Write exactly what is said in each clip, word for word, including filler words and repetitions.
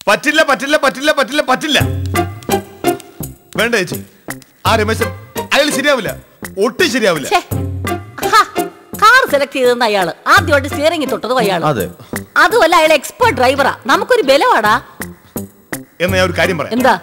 പറ്റില്ല പറ്റില്ല പറ്റില്ല പറ്റില്ല പറ്റില്ല. വേണ്ട ചേച്ചി, ആ രമേശൻ അയാൾ ശരിയാവില്ല, ഒട്ടും ശരിയാവില്ല. കാർ സെലക്ട് ചെയ്തെന്ന് അയാള് ആദ്യമായിട്ട് സ്റ്റിയറിംഗ് തൊട്ടതും അയാൾ. അതുമല്ല, അയാൾ എക്സ്പേർട്ട് ഡ്രൈവറാ. നമുക്കൊരു ബലവാടാ. എന്നാ ഞാൻ ഒരു കാര്യം പറയാം. എന്താ?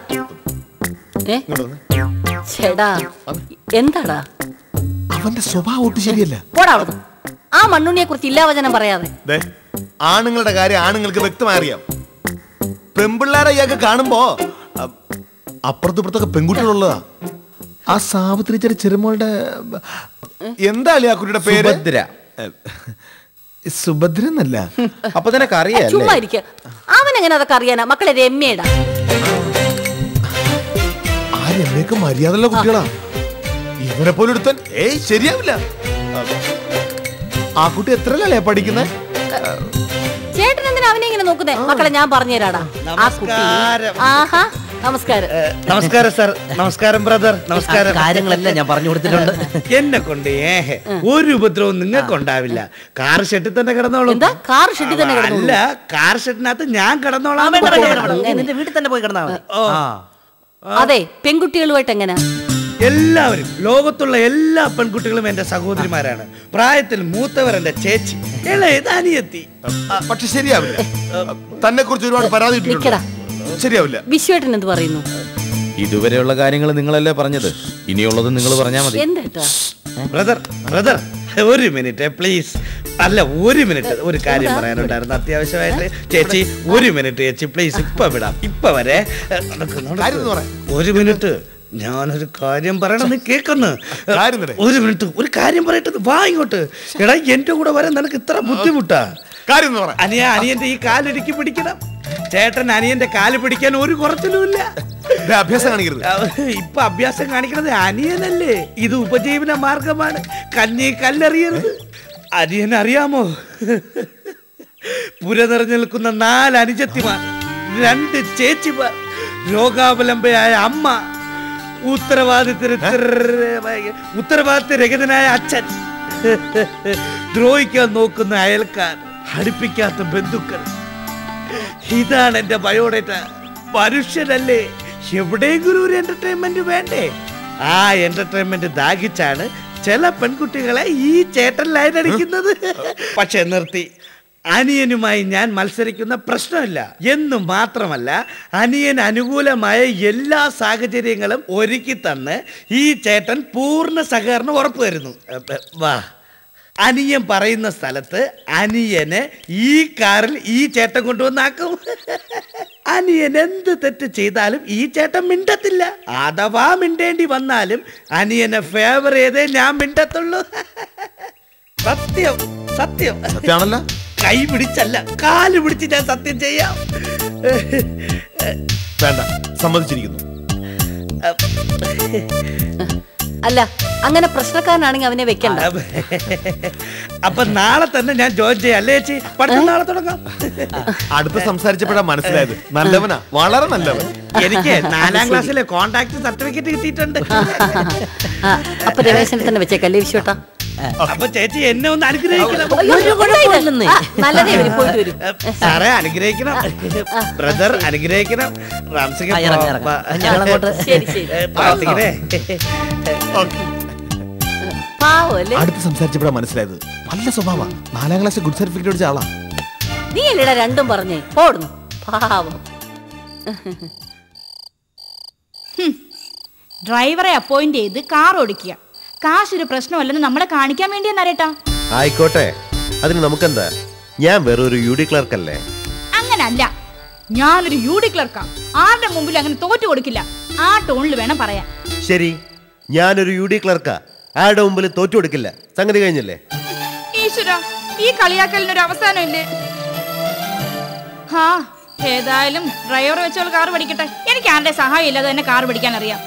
ചേടാ, എന്താടാ? അവന്റെ സ്വഭാവം ഒട്ടും ശരിയല്ല. പോടാ അവിടുന്ന്. ആ മണ്ണുണ്ണിയെ കുറിച്ച് ഇല്ലാവചനം പറയാതെ. ആണുങ്ങളുടെ കാര്യം ആണുങ്ങൾക്ക് വ്യക്തമായി അറിയാം. പെൺപിള്ളേരെ ഇയാൾക്ക് കാണുമ്പോ അപ്പുറത്തും ഇപ്പുറത്തൊക്കെ പെൺകുട്ടികളുള്ളതാ. ആ സാവിത്രി ചെറിയ ചെറുമോളുടെ എന്താ ആ കുട്ടിയുടെ പേര്? സുഭദ്ര എന്നല്ല. അപ്പൊ നിനക്ക് അറിയാം. ചുമ്മാ ഇരിക്ക. അവൻ എങ്ങനെ അതൊക്കെ അറിയാനാ? മക്കളെ രമ്യടാ. ആ രമ്യൊക്കെ മര്യാദയുള്ള കുട്ടികളാ. ഇവനെ പോലും എടുത്താൻ ഏയ് ശരിയാവില്ല. ആ കുട്ടി എത്രയല്ലേ പഠിക്കുന്നത്? ചേട്ടൻ എന്തിനാ അവനെ ഇങ്ങനെ നോക്കുന്നേ? മക്കളെ ഞാൻ പറഞ്ഞുതരാടാ. ആ കുട്ടി. ആഹാ, നമസ്കാരം. നമസ്കാരം സാർ. നമസ്കാരം ബ്രദർ. നമസ്കാരം. കാര്യങ്ങളെല്ലാം ഞാൻ പറഞ്ഞു കൊടുത്തിട്ടുണ്ട്. എന്നെ കൊണ്ട് ഏഹ് ഒരു ഉപദ്രവവും നിങ്ങൾക്ക് ഉണ്ടാവില്ല. കാർ ഷെഡിൽ തന്നെ കിടന്നോളൂ. എന്താ കാർ ഷെഡിൽ തന്നെ കിടന്നോളൂ? അല്ല, കാർ ഷെഡിനകത്ത് ഞാൻ കിടന്നോളാം. നിന്റെ വീട്ടിൽ തന്നെ പോയി കിടന്നാ മതി. അതെ, പെൺകുട്ടികളുമായിട്ട് എങ്ങനെ? എല്ലാവരും, ലോകത്തുള്ള എല്ലാ പെൺകുട്ടികളും എന്റെ സഹോദരിമാരാണ്. പ്രായത്തിൽ മൂത്തവർ എന്റെ ചേച്ചി, ഇളയത് അനിയത്തി. പക്ഷെ ശരിയാവില്ല. തന്നെ കുറിച്ച് ഒരുപാട് പരാതി ശരിയാവില്ല. വിശ്വേട്ടൻ എന്ത് പറയുന്നു? ഇതുവരെയുള്ള കാര്യങ്ങൾ നിങ്ങളല്ലേ പറഞ്ഞത്. ഇനിയുള്ളത് നിങ്ങൾ പറഞ്ഞാൽ മതി. ബ്രദർ ബ്രദർ ഒരു മിനിറ്റ് പ്ലീസ്. അല്ല, ഒരു മിനിറ്റ് ഒരു കാര്യം പറയാനുണ്ടായിരുന്നു അത്യാവശ്യമായിട്ട്. ചേച്ചി ഒരു മിനിറ്റ് ചേച്ചി പ്ലീസ്. ഇപ്പൊ വിടാം, ഇപ്പൊ വരെ. ഒരു മിനിറ്റ്, ഞാനൊരു കാര്യം പറയണം. നീ കേൾക്കുന്നു? ഒരു മിനിറ്റ്, ഒരു കാര്യം പറയട്ടെ. വാ ഇങ്ങോട്ട്. എടാ, എന്റെ കൂടെ വരാൻ നിനക്ക് ഇത്ര ബുദ്ധിമുട്ടാ? അനിയ അനിയന്റെ ഈ കാലിടുക്കി പിടിക്കണം. ചേട്ടൻ അനിയന്റെ കാല് പിടിക്കാൻ ഒരു കുറച്ചിലുമില്ല. അഭ്യാസം കാണിക്കരുത്. ഇപ്പൊ അഭ്യാസം കാണിക്കണത് അനിയനല്ലേ? ഇത് ഉപജീവന മാർഗമാണ്. കഞ്ഞി കല്ലെറിയരുത്. അനിയൻ അറിയാമോ? പുര നിറഞ്ഞു നിൽക്കുന്ന നാല് അനുജത്തിമാർ, രണ്ട് ചേച്ചിമാർ, രോഗാവലംബയായ അമ്മ, ഉത്തരവാദിത്ത ഉത്തരവാദിത്തരഹിതനായ അച്ഛൻ, ദ്രോഹിക്കാൻ നോക്കുന്ന അയൽക്കാർ, അടുപ്പിക്കാത്ത ബന്ധുക്കൾ. ഇതാണ് എന്റെ ബയോഡേറ്റ. മനുഷ്യനല്ലേ? എവിടെയെങ്കിലും ഒരു എന്റർടൈൻമെന്റ് വേണ്ടേ? ആ എന്റർടൈൻമെന്റ് ദാഹിച്ചാണ് ചില പെൺകുട്ടികളെ ഈ ചേട്ടൻ ലൈൻ അടിക്കുന്നത്. പക്ഷെ നിർത്തി. അനിയനുമായി ഞാൻ മത്സരിക്കുന്ന പ്രശ്നമില്ല എന്ന് മാത്രമല്ല, അനിയൻ അനുകൂലമായ എല്ലാ സാഹചര്യങ്ങളും ഒരുക്കി തന്ന് ഈ ചേട്ടൻ പൂർണ്ണ സഹകരണം ഉറപ്പുവരുന്നു. വാ, അനിയൻ പറയുന്ന സ്ഥലത്ത് അനിയനെ ഈ കാറിൽ ഈ ചേട്ടൻ കൊണ്ടുവന്നാക്കും. അനിയൻ എന്ത് തെറ്റ് ചെയ്താലും ഈ ചേട്ടൻ മിണ്ടത്തില്ല. അഥവാ മിണ്ടേണ്ടി വന്നാലും അനിയനെ ഫേവർ ചെയ്തേ ഞാൻ മിണ്ടത്തുള്ളൂ. സത്യം സത്യം സത്യമാണല്ലോ. കൈ പിടിച്ചല്ല, കാല് പിടിച്ച് ഞാൻ സത്യം ചെയ്യാം. വേണ്ട, സമ്മതിച്ചിരിക്കുന്നു. അല്ല, അങ്ങനെ പ്രശ്നക്കാരനാണെങ്കിൽ അവനെ വെക്കണ്ട. അപ്പൊ നാളെ തന്നെ ഞാൻ ജോയിൻ ചെയ്യാം അല്ലേ ചേച്ചി? പഠിത്തം നാളെ തുടങ്ങാം. അടുത്ത് സംസാരിച്ചപ്പോഴാ മനസ്സിലായത് നല്ലവനാ, വളരെ നല്ലവൻ. എനിക്ക് നാലാം ക്ലാസ്സിലെ കോണ്ടാക്ട് സർട്ടിഫിക്കറ്റ് കിട്ടിയിട്ടുണ്ട്. അപ്പൊ രമേശനെ തന്നെ വെച്ചേക്കല്ലേ വിശ്വട്ടാ? അപ്പൊ ചേച്ചി എന്നെ ഒന്ന് അനുഗ്രഹിക്കണം. സാറേ അനുഗ്രഹിക്കണം, ബ്രദർ അനുഗ്രഹിക്കണം, റാംസിംഗ് അടുത്ത് സംസാരിച്ചപ്പോഴാ മനസ്സിലായത് നല്ല സ്വഭാവ. നാലാം ക്ലാസ് ഗുഡ് സർട്ടിഫിക്കറ്റ് അടിച്ച ആളാ. നീ അല്ലേടാ രണ്ടും പറഞ്ഞേ. പോടുന്നു പാവം. ഡ്രൈവറെ അപ്പോയിന്റ് ചെയ്ത് കാർ ഓടിക്കുക. കാശൊരു പ്രശ്നമല്ലെന്ന് നമ്മളെ കാണിക്കാൻ വേണ്ടിയാ നരേട്ടാ. ആയിക്കോട്ടെ, അതിന് നമുക്കെന്താ? ഞാൻ വേറൊരു യു ഡി ക്ലർക്ക് അല്ലേ? അങ്ങനല്ല, ഞാനൊരു യു ഡി ക്ലർക്കാ. ആരുടെ മുമ്പിൽ അങ്ങനെ തോറ്റു കൊടുക്കില്ല. ആ ടോണിൽ വേണം പറയാൻ. ശരി, ഞാനൊരു യു ഡി ക്ലർക്കാ. ആരുടെ മുമ്പിൽ തോറ്റു കൊടുക്കില്ല. സംഗതി കഴിഞ്ഞല്ലേ? ഈശ്വര, ഈ കളിയാക്കലിനൊരു അവസാനം ഇല്ലേ? ഹാ, ഏതായാലും ഡ്രൈവർ വെച്ചോൾ കാർ പഠിക്കട്ടെ. എനിക്ക് ആരുടെ സഹായം ഇല്ലാതെ തന്നെ കാർ പഠിക്കാൻ അറിയാം.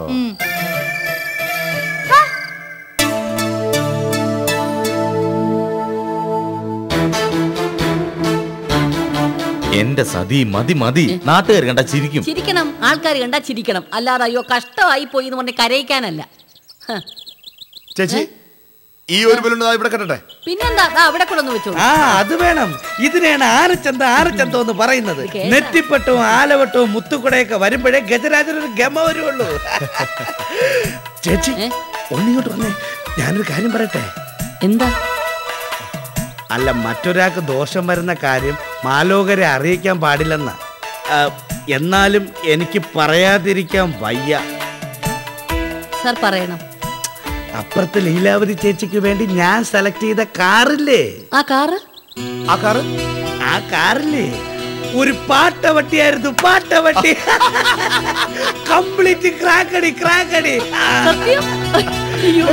എന്റെ സതി മതി മതി. നാട്ടുകാർ കണ്ടാ ചിരിക്കും. ചിരിക്കണം, ആൾക്കാർ കണ്ടാ ചിരിക്കണം. അല്ലാതെ അയ്യോ കഷ്ടമായി പോയി എന്ന് പറഞ്ഞ് കരയിക്കാനല്ല. ചേച്ചി, ഈ ഒരു ബലൂൺ ഇവിടെ കെട്ടട്ടെ. പിന്നെന്താ അവിടെ കൂടെ ഒന്ന് വെച്ചോളൂ. ആ അത് വേണം. ഇതിനെയാണ് ആനച്ചന്ത ആനച്ചന്തം എന്ന് പറയുന്നത്. നെറ്റിപ്പട്ടവും ആലവട്ടവും മുത്തുക്കുടയൊക്കെ വരുമ്പോഴേ ഗജരാജനൊരു ഗമ വരുള്ളൂ. ചേച്ചി ഒന്നിങ്ങോട്ട് വന്നേ, ഞാനൊരു കാര്യം പറയട്ടെ. എന്താ? അല്ല, മറ്റൊരാൾക്ക് ദോഷം വരുന്ന കാര്യം മാലോകരെ അറിയിക്കാൻ പാടില്ലെന്ന. എന്നാലും എനിക്ക് പറയാതിരിക്കാൻ വയ്യ. സാർ പറയണം. അപ്പുറത്ത് ലീലാവതി ചേച്ചിക്ക് വേണ്ടി ഞാൻ സെലക്ട് ചെയ്ത കാറില്ലേ, ആ കാറ് ആ കാറ് ആ കാറില്ലേ ഒരു പാട്ടവട്ടിയായിരുന്നു. പാട്ടവട്ടി കംപ്ലീറ്റ് ക്രാക്കടി ക്രാക്കടി. സത്യം? അയ്യോ,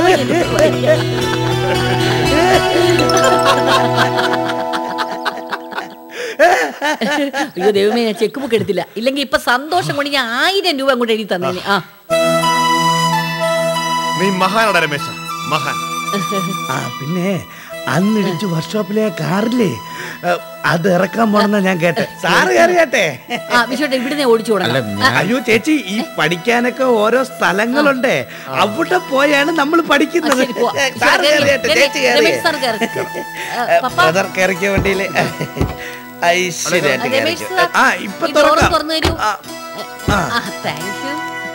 അയ്യോ ദൈവമേ, ഞാൻ ചെക്ക് ബുക്ക് എടുത്തില്ല. ഇല്ലെങ്കിൽ ഇപ്പൊ സന്തോഷം കൊണ്ട് ഞാൻ ആയിരം രൂപ അങ്ങോട്ട് എഴുതി തന്നേനെ. ആ നീ മഹാനാണ് രമേശ, മഹാൻ. ആ പിന്നെ അന്നിടിച്ച് വർക്ക്ഷോപ്പിലെ കാറില്ലേ അത് ഇറക്കാൻ പോണെന്നാ ഞാൻ കേട്ടെ. സാറ് കയറിയാട്ടെ. ആ വിശ്വട്ടെ, ഇവിടുന്ന് ഓടിച്ചു തുടങ്ങാം. അയ്യോ ചേച്ചി, ഈ പഠിക്കാനൊക്കെ ഓരോ സ്ഥലങ്ങളുണ്ട്, അവിടെ പോയാണ് നമ്മൾ പഠിക്കുന്നത്. സാറ് കയറിയാട്ടെ, ചേച്ചി കയറി. കയറിക്ക വണ്ടിയില് ഐശ്വര്യായിട്ട്. ആ ഇപ്പൊ തുറന്നു തരൂ. ആ താങ്ക് യു.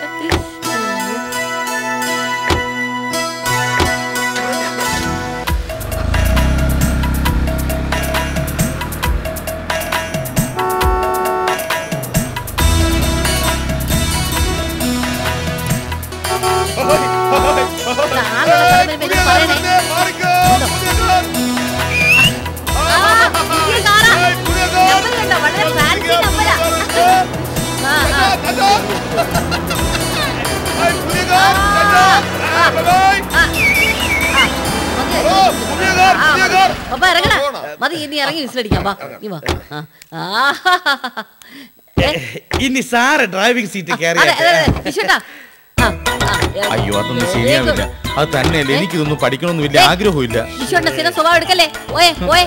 ഇനി സാറ് ഡ്രൈവിംഗ് സീറ്റ് കയറി. അയ്യോ അതൊന്നും ശരിയാവില്ല. അത് തന്നെയല്ലേ, എനിക്കിതൊന്നും പഠിക്കണമെന്നും വലിയ ആഗ്രഹമില്ല. സ്വഭാവം എടുക്കല്ലേ. ഓയെ ഓയെ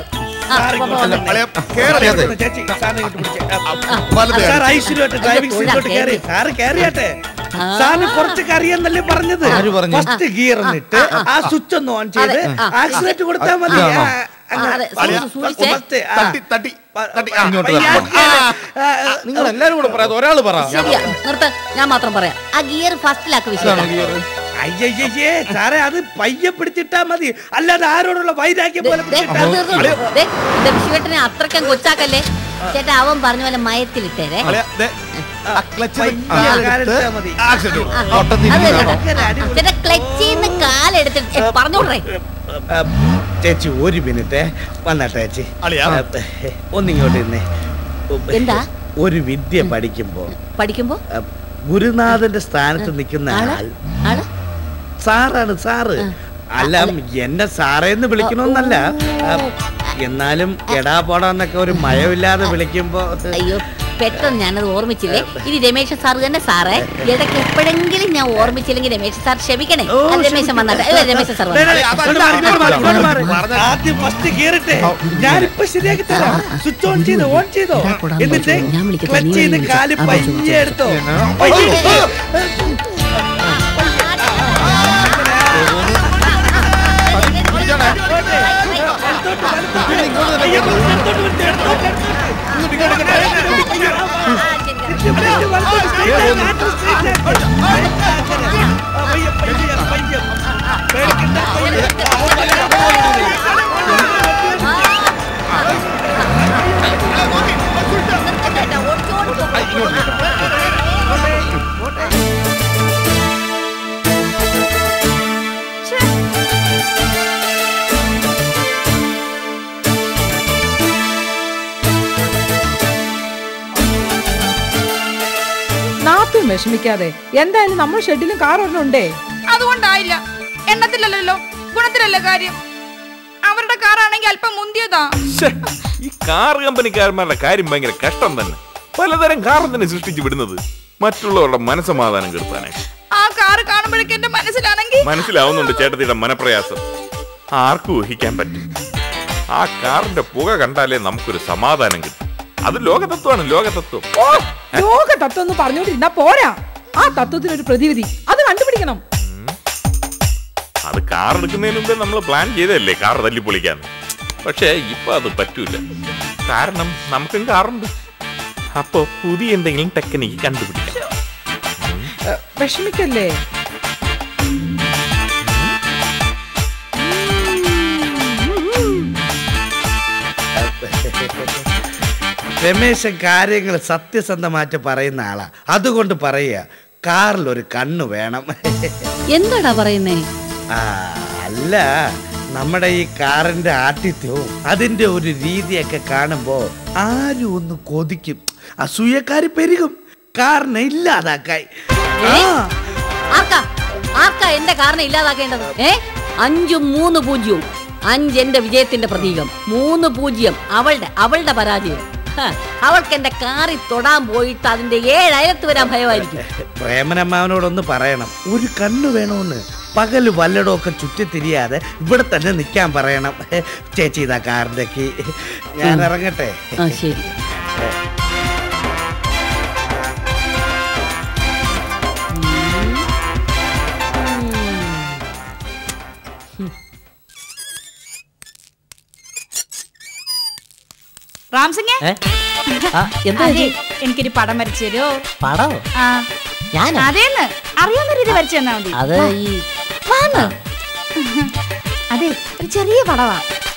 ഡ്രൈവിംഗ് സീറ്റിലോട്ട് കയറി. സാറ് കയറിയാട്ടെ. സാറിന് കുറച്ചൊക്കെ അറിയാന്നല്ലേ പറഞ്ഞത്. ഫസ്റ്റ് ഗിയർ എന്നിട്ട് ആ സ്വിച്ച് ഒന്ന് ഓൺ ചെയ്ത് ആക്സിലേറ്റർ കൊടുത്താൽ മതി. നിങ്ങൾ എല്ലാരും കൂടെ പറയാതെ ഒരാള് പറ. നിർത്ത, ഞാൻ മാത്രം പറയാം. ആ ഗിയർ ഫസ്റ്റിലാക്കി വിശ്വസിക്കാം. അയ്യയ്യേ സാറേ, അത് പയ്യെ പിടിച്ചിട്ടാ മതി, അല്ലാതെ ആരോടുള്ള വൈരാഗ്യം പോലെ. വിശ്വട്ടിനെ അത്രയ്ക്കും കൊച്ചാക്കല്ലേ ചേട്ടാ. അവൻ പറഞ്ഞ പോലെ മയത്തിലിട്ടേരെ. ചേട്ടാ ക്ലച്ചിന്ന് കാലെടുത്തിട്ട് പറഞ്ഞോടേ. ചേച്ചി ഒരു മിനിറ്റ് വന്നട്ടെ ചേച്ചി, ഒന്നിങ്ങോട്ട് ഇരുന്നേ. എന്താ? ഒരു വിദ്യ പഠിക്കുമ്പോ പഠിക്കുമ്പോ ഗുരുനാഥന്റെ സ്ഥാനത്ത് നിൽക്കുന്ന ആൾ സാറാണ്. സാറ് അല്ല, എന്നെ സാറേന്ന് വിളിക്കണമെന്നല്ല, എന്നാലും എടാ പോടാന്നൊക്കെ ഒരു മയമില്ലാതെ വിളിക്കുമ്പോ. അയ്യോ പെട്ടെന്ന് ഞാനത് ഓർമ്മിച്ചില്ലേ. ഇനി രമേശ് സാർ തന്നെ സാറേ. ഇടയ്ക്ക് എപ്പോഴെങ്കിലും ഞാൻ ഓർമ്മിച്ചില്ലെങ്കിൽ രമേശ് സാർ ക്ഷമിക്കണേ. രമേശൻ വന്നാട്ടെ. രമേശ് സാർ ആദ്യം ഫസ്റ്റ് കേറിട്ടെ, ഞാനിപ്പോ ശരിയാക്കി തരാം. സ്വിച്ച് ഓൺ ചെയ്തോ, ഓൺ ചെയ്തോ, എന്നിട്ട് ക്ലച്ച് ചെയ്ത് കാല് പയ്യെ എടുത്തോ. വിഷമിക്കാതെ, എന്തായാലും നമ്മൾ ഷെഡിലും കാർ ഒന്നുണ്ടേ. അതുകൊണ്ടായില്ല, എണ്ണത്തിലല്ലോ ഗുണത്തിലല്ല കാര്യം. അവരുടെ കാറാണെങ്കിൽ അല്പം മുന്തിയതാ. ഈ കാർ കമ്പനിക്കാരന്മാരുടെ കാര്യം ഭയങ്കര കഷ്ടം തന്നെ. പലതരം കാർ തന്നെ സൃഷ്ടിച്ചു വിടുന്നത് മറ്റുള്ളവരുടെ മനസ്സമാധാനം കെടുത്താനായി. ആ കാർ കാണുമ്പോഴേക്കും എന്റെ മനസ്സിലാണെങ്കിൽ മനസ്സിലാവുന്നുണ്ട് ചേട്ടത്തിയുടെ മനപ്രയാസം. ആർക്കും ഊഹിക്കാൻ പറ്റും. ആ കാറിന്റെ പുക കണ്ടാലേ നമുക്കൊരു സമാധാനം കിട്ടും. അത് ലോകതത്വമാണ്, ലോകതത്വം. ലോകതത്വം എന്ന് പറഞ്ഞോണ്ടിരുന്നാ പോരാ. ആ തത്വത്തിനൊരു പ്രതിവിധി അത് കണ്ടുപിടിക്കണം. അത് കാർ എടുക്കുന്നതിന് മുമ്പേ നമ്മൾ പ്ലാൻ ചെയ്തല്ലേ കാർ തല്ലിപ്പൊളിക്കാൻ. പക്ഷെ ഇപ്പൊ അത് പറ്റൂല. കാരണം നമുക്കും കാറുണ്ട്. അപ്പൊ പുതിയ എന്തെങ്കിലും ടെക്നിക്ക് കണ്ടുപിടിക്കാം. വിഷമിക്കല്ലേ? രമേശൻ കാര്യങ്ങൾ സത്യസന്ധമായിട്ട് പറയുന്ന ആളാ. അതുകൊണ്ട് പറയുക, കാറിൽ ഒരു കണ്ണ് വേണം. എന്താടാ പറയുന്നേ? ആ, അല്ല, നമ്മുടെ ഈ കാറിന്റെ ആട്ടിത്യവും അതിന്റെ ഒരു രീതിയൊക്കെ കാണുമ്പോ ആരും ഒന്ന് കൊതിക്കും, അസൂയക്കാര് പെരുകും, കാറിനെ ഇല്ലാതാക്കായി. ആർക്കാ ആർക്കാ എന്റെ കാറിനെ ഇല്ലാതാക്കേണ്ടത്? ഏ അഞ്ചും മൂന്ന് പൂജ്യവും. അഞ്ച് എന്റെ വിജയത്തിന്റെ പ്രതീകം, മൂന്ന് പൂജ്യം അവളുടെ അവളുടെ പരാജയം. അവൾക്ക് എന്റെ കാറിൽ തൊടാൻ പോയിട്ട് അതിന്റെ ഏഴയത്ത് വരാൻ ഭയമായിരിക്കും. പ്രേമനമ്മാവനോടൊന്ന് പറയണം, ഒരു കണ്ണു വേണമെന്ന്. പകല് വല്ലടമൊക്കെ ചുറ്റിത്തിരിയാതെ ഇവിടെ തന്നെ നിൽക്കാൻ പറയണം. ചേച്ചി ഇതാ കാറിന്റെ കീ. ഞാൻ ഇറങ്ങട്ടെ. ആ ശരി. റാംസിംഗേ, എന്താ എനിക്കൊരു പടം വരച്ചു തരുമോ? പടോ? ആ, ഞാൻ അതേന്ന് അറിയാവുന്ന രീതി വരച്ചു തന്നാ മതി. അത് ഈ വാന്ന്. അതെ, ഒരു ചെറിയ പടവാ.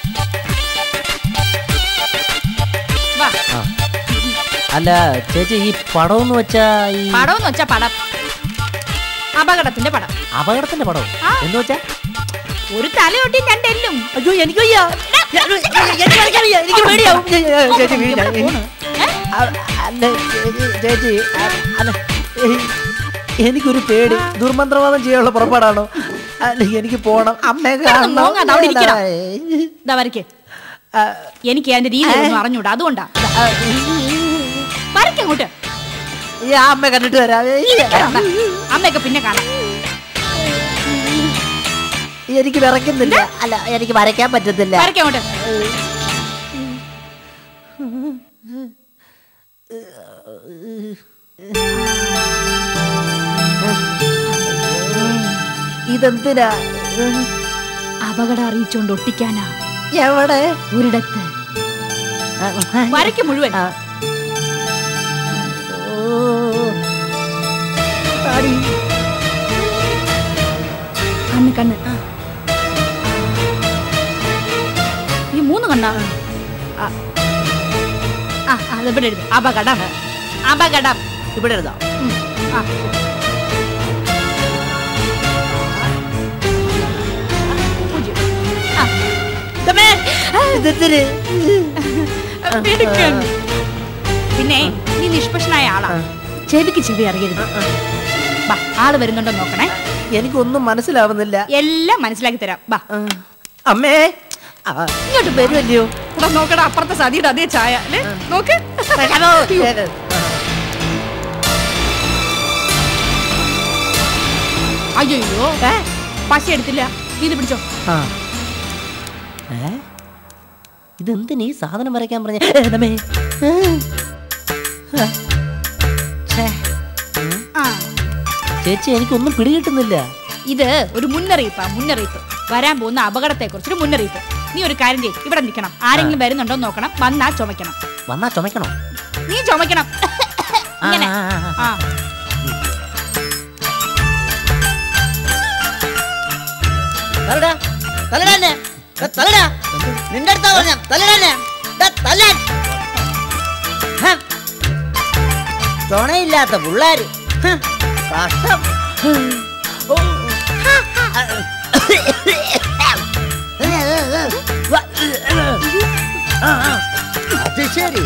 വാ. അല്ല ചേച്ചി, ഈ പടം എന്ന് വെച്ചാ ഈ പടം എന്ന് വെച്ചാ പടം, അപകടത്തിന്റെ പടം. അപകടത്തിന്റെ പടം എന്ന് വെച്ചാ ഒരു തലയൊട്ടി രണ്ടെല്ലും. അയ്യോ എനിക്ക് വയ്യ, എനിക്ക് പേടിയാവും ചേച്ചി. അല്ല ചേച്ചി, അല്ല എനിക്കൊരു പേടി. ദുർമന്ത്രവാദം ചെയ്യാനുള്ള പുറപ്പാടാണോ? അല്ല എനിക്ക് പോണം, അമ്മയെ കാണണം. എനിക്ക് അതിന്റെ രീതി ഒന്നും അറിഞ്ഞൂടാ, അതുകൊണ്ടാ. വരയ്ക്കങ്ങോട്ട്. അമ്മ കണ്ടിട്ട് വരാം. അമ്മയൊക്കെ പിന്നെ കാണാം. എനിക്ക് വിറയ്ക്കുന്നില്ല. അല്ല എനിക്ക് വരയ്ക്കാൻ പറ്റത്തില്ല. വരയ്ക്കങ്ങോട്ട്. ഇതെന്തിനാ? അപകടം അറിയിച്ചോണ്ട് ഒട്ടിക്കാനാ. എവിടെ? ഒരിടത്ത്. വരയ്ക്ക് മുഴുവൻ. കണ്ണ് കണ്ണ്. ഈ മൂന്ന് കണ്ണാ. ആ, അതിവിടെ എഴുതും. അപകടം, അപകടം ഇവിടെ എഴുതാം. പിന്നെ നീ നിഷ്പക്ഷനായ ആളാ, ചെവിക്ക് ചെവി അറിയരുത്. ആള് വരുന്നുണ്ടോ നോക്കണേ. എനിക്കൊന്നും മനസ്സിലാവുന്നില്ല. എല്ലാം മനസ്സിലാക്കി തരാം. ബാ. അമ്മേ ഇങ്ങോട്ട് വരുമല്ലയോ? ഇവിടെ നോക്കടാ, അപ്പുറത്തെ സതിയുടെ അതേ ചായ അല്ലേ? നോക്ക്. അയ്യോ, പശ എടുത്തില്ല. ഇത് പിടിച്ചോ. ഇതെന്തിനീ ഈ സാധനം വരയ്ക്കാൻ പറഞ്ഞ? ചേച്ചി എനിക്കൊന്നും പിടികിട്ടുന്നില്ല. ഇത് ഒരു മുന്നറിയിപ്പാ, മുന്നറിയിപ്പ്. വരാൻ പോകുന്ന അപകടത്തെ കുറിച്ചൊരു മുന്നറിയിപ്പ്. നീ ഒരു കാര്യം ചെയ്യ്, ഇവിടെ നിൽക്കണം. ആരെങ്കിലും വരുന്നുണ്ടോ നോക്കണം. വന്നാ ചുമക്കണം. വന്നാ ചുമക്കണോ? നീ ചുമക്കണം. ഇങ്ങനെ. ആ, നിന്റെ അടുത്താ പറഞ്ഞ തലടാനെ. ചുണയില്ലാത്ത പിള്ളേര് കഷ്ടം. അത് ശരി,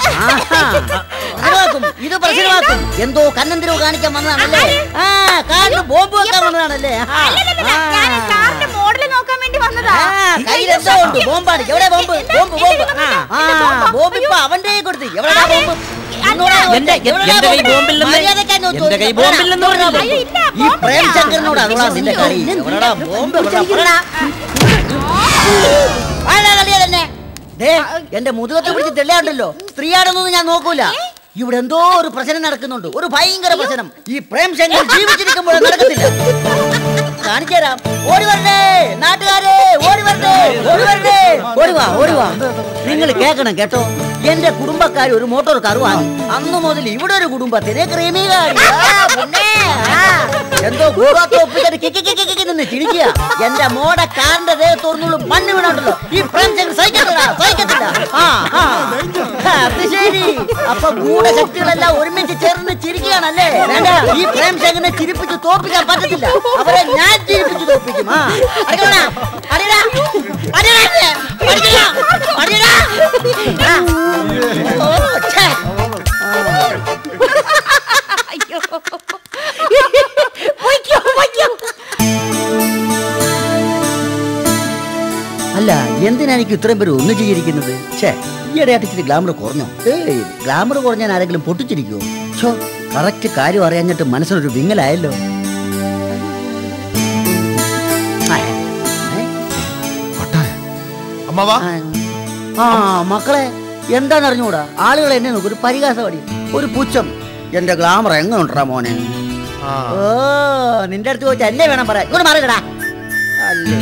ഇത് പ്രശ്നമാക്കും. എന്തോ കണ്ണന്തിരവ് കാണിക്കാൻ വന്നതാണല്ലേ? ആ, കാറിന് ബോംബ് വെക്കാൻ വന്നതാണല്ലേ? മോഡല് നോക്കാൻ വേണ്ടി വന്നതാ. കയ്യിലെന്തോ ഉണ്ട്. ബോംബാണ്. എവിടെ ബോംബ്? ബോംബ് ബോംബ് ആ ബോംബ് ഇപ്പൊ അവന്റെ കൊടുത്ത്. എവിടെയാ ബോംബ്? ഈ പ്രേംശങ്കറിനോട് അതുകൊണ്ടാ നിന്റെ കളി. എവിടെടാ ബോംബ്? എന്റെ മുതുകത്തെ പിടിച്ച് തെളിയാണ്ടല്ലോ. സ്ത്രീയാണെന്നൊന്നും ഞാൻ നോക്കൂല. ഇവിടെ എന്തോ ഒരു പ്രശ്നം നടക്കുന്നുണ്ട്, ഒരു ഭയങ്കര പ്രശ്നം. ഈ പ്രേംശങ്കർ ജീവിച്ചിരിക്കുമ്പോൾ നടക്കത്തില്ല. കാണിച്ചു തരാം. ഓടി വരണേ നാട്ടുകാരെ, ഓടി വരണേ, ഓടി വരണേ, ഓടിവാ ഓടിവാ. നിങ്ങൾ കേൾക്കണം കേട്ടോ, എന്റെ കുടുംബക്കാർ ഒരു മോട്ടോർ കാർ വാങ്ങി. അന്ന് മുതൽ ഇവിടെ ഒരു കുടുംബത്തിന് ക്രീമികാരി എന്തോ ഭൂഭാഗത്ത് ഒപ്പിച്ചിട്ട് കിക്കി കിക്കി കിക്കി നിന്ന് ചിരിക്കുക. എന്റെ മോടെ കാറിന്റെ ദേഹത്തോർന്നുള്ള മണ്ണ് വീണുണ്ടല്ലോ. ഈ പ്രേംശങ്കർ സഹിക്കത്തില്ല സഹിക്കത്തില്ല. ആ ആ അത് ശരി. അപ്പൊ ഗൂഢശക്തികളെല്ലാം ഒരുമിച്ച് ചേർന്ന് ചിരിക്കുകയാണല്ലേ? വേണ്ട, ഈ പ്രേംശങ്കറിനെ ചിരിപ്പിച്ച് തോപ്പിക്കാൻ പറ്റത്തില്ല. അവരെ ഞാൻ ചിരിപ്പിച്ച് തോപ്പിക്കും. ആ അടിക്കണ അടിയടാ അടിയടാ അടിക്കടാ അടിയടാ. ഓ ഛേ. അയ്യോ വയ്ക്കോ വയ്ക്കോ. അല്ല, എന്തിനാ എനിക്ക് ഇത്രയും പേര് ഒന്നു ചെയ്തിരിക്കുന്നത്? ഛേ, ഈയിടെയായിട്ട് ഇച്ചിരി ഗ്ലാമർ കുറഞ്ഞോ? ഏയ്, ഗ്ലാമർ കുറഞ്ഞാൽ ആരെങ്കിലും പൊട്ടിച്ചിരിക്കുവോ? ഛോ, കറക്റ്റ് കാര്യം അറിയാഞ്ഞിട്ട് മനസ്സിനൊരു വിങ്ങലായല്ലോ. ആ മക്കളെ, എന്താന്ന് അറിഞ്ഞൂടാ? ആളുകൾ എന്നെ നോക്കും, ഒരു പരിഹാസമടി, ഒരു പുച്ഛം. എന്റെ ഗ്ലാമർ എങ്ങനെ ഉണ്ടാ മോനെ? ഓ, നിന്റെ അടുത്ത് ചോദിച്ചാൽ എന്നെ വേണം പറയാൻ. ഇങ്ങോട്ട് മാറിക്കടാ. അല്ലേ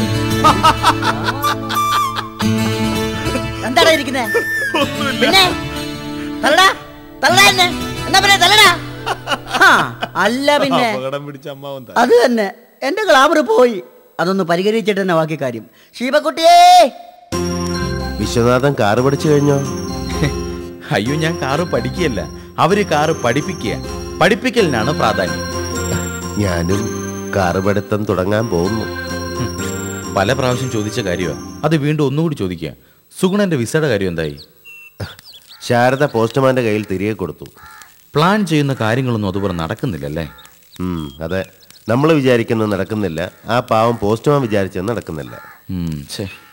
എന്താടാ ഇരിക്കുന്നേ? പിന്നെ തല്ലടാ തല്ലടാ എന്നെ. എന്നാ പിന്നെ തല്ലടാ. അല്ല പിന്നെ അത് തന്നെ, എന്റെ ഗ്ലാമർ പോയി. അതൊന്ന് പരിഹരിച്ചിട്ട് തന്നെ ബാക്കി കാര്യം. ശിവക്കുട്ടിയേ, വിശ്വനാഥൻ കാറ് പഠിച്ചു കഴിഞ്ഞോ? അയ്യോ, ഞാൻ കാറ് പഠിക്കുകയല്ല, അവര് കാറ് പഠിപ്പിക്കുക. പഠിപ്പിക്കലിനാണ് പ്രാധാന്യം. ഞാനും കാറ് പഠിത്തം തുടങ്ങാൻ പോകുന്നു. പല പ്രാവശ്യം ചോദിച്ച കാര്യമാണ്, അത് വീണ്ടും ഒന്നുകൂടി ചോദിക്കുക. സുഗുണന്റെ വിസയുടെ കാര്യം എന്തായി? ശാരദ പോസ്റ്റ്മാന്റെ കയ്യിൽ തിരികെ കൊടുത്തു. പ്ലാൻ ചെയ്യുന്ന കാര്യങ്ങളൊന്നും അതുപോലെ നടക്കുന്നില്ലല്ലേ? അതെ, നമ്മൾ വിചാരിക്കുന്നത് നടക്കുന്നില്ല. ആ പാവം പോസ്റ്റ്മാൻ വിചാരിച്ചത് നടക്കുന്നില്ല. ശരി.